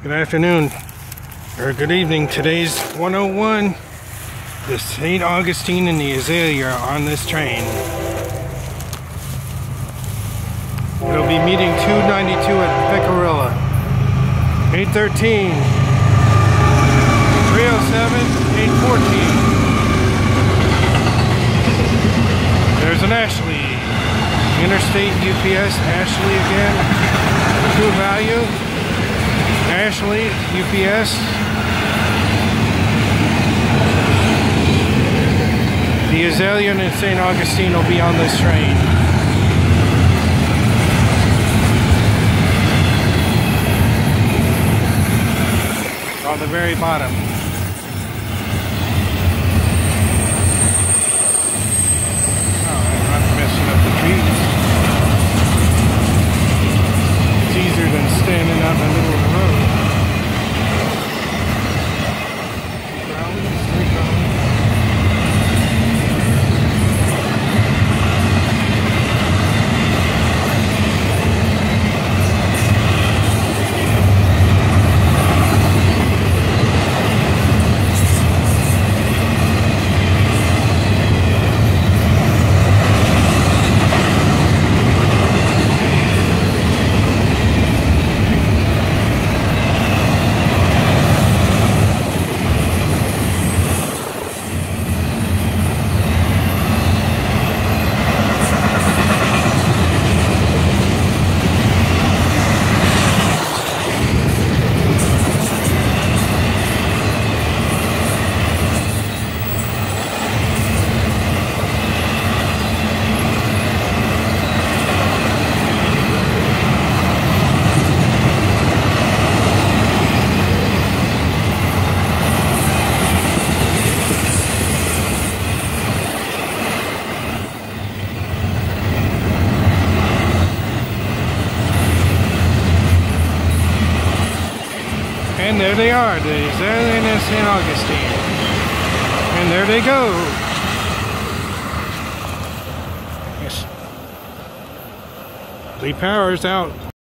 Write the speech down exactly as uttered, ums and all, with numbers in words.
Good afternoon, or good evening. Today's one oh one, the Saint Augustine and the Azallia are on this train. It'll be meeting two ninety-two at Pecorilla. eight thirteen, three oh seven, eight fourteen. There's an Ashley. Interstate U P S, Ashley again. True value. Ashley, U P S. The Azallia and Saint Augustine will be on this train. On the very bottom. Oh, I'm not messing up the trees. It's easier than standing out in the middle of the road. And there they are, the Azallia and Saint Augustine. And there they go. Yes. Lee Power's out.